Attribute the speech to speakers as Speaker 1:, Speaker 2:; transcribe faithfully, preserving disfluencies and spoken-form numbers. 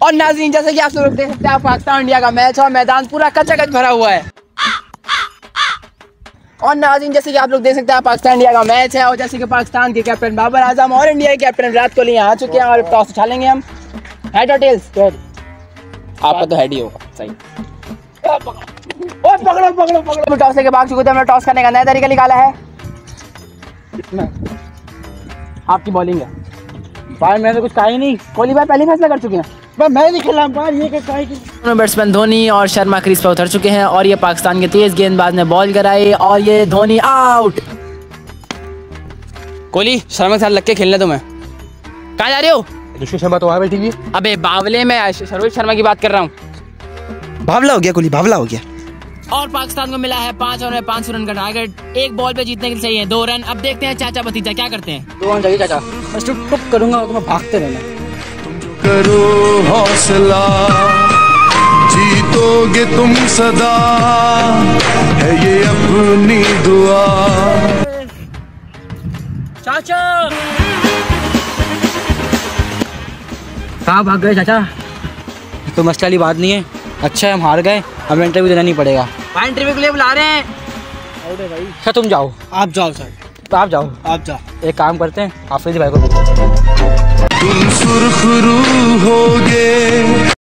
Speaker 1: और नाज़रीन जैसे कि आप लोग देख सकते हैं पाकिस्तान इंडिया का मैच और मैदान पूरा कच्चा-कच भरा हुआ है। और नाज़रीन जैसे कि आप लोग देख सकते हैं पाकिस्तान इंडिया का मैच है और जैसे कि पाकिस्तान के कैप्टन बाबर आजम और इंडिया के कैप्टन विराट कोहली यहाँ आ चुके हैं और टॉस उठा लेंगे हम। हेड और टेल्स? आपका तो हेड ही होगा। सही। ओए पकड़ो पकड़ो पकड़ो। टॉस लेके भाग चुके थे, हमने टॉस करने का नया तरीका निकाला है। आपकी बॉलिंग है भाई, मैंने कुछ कहा ही नहीं। कोहली भाई पहले फैसला कर चुके हैं। मैं नहीं खेला बार, ये क्या है? बैट्समैन धोनी और शर्मा क्रीज पर उतर चुके हैं और ये पाकिस्तान के तेज गेंदबाज ने बॉल कराई और ये धोनी आउट। कोहली शर्मा के साथ लग के खेलने तुम्हें। कहाँ जा रहे हो?
Speaker 2: ऋषि शर्मा तो वहाँ बैठी हुई है।
Speaker 1: अबे बावले में रोहित शर्मा की बात कर रहा हूँ।
Speaker 2: बावला हो गया कोहली, बावला हो गया।
Speaker 1: और पाकिस्तान को मिला है पांच और पांच सौ रन का टारगेट। एक बॉल पे जीतने के लिए चाहिए दो रन। अब देखते हैं चाचा भतीजा क्या करते हैं। दो रन चाहिए चाचा। मैं टुक टुक करूंगा तो मैं भागते रहना।
Speaker 3: करो हौसला, जीतोगे तुम सदा, है ये अपनी दुआ।
Speaker 1: चाचा कहाँ भाग गए चाचा?
Speaker 2: तो मसला वाली बात नहीं है। अच्छा है हम हार गए, हमें इंटरव्यू देना नहीं पड़ेगा।
Speaker 1: भाई इंटरव्यू के लिए बुला रहे हैं।
Speaker 2: अरे भाई सर तुम जाओ।
Speaker 4: आप जाओ सर।
Speaker 2: तो आप जाओ।
Speaker 4: आप जाओ।
Speaker 2: एक काम करते हैं, आफरीदी भाई को
Speaker 3: तुम सुर्खरू होगे।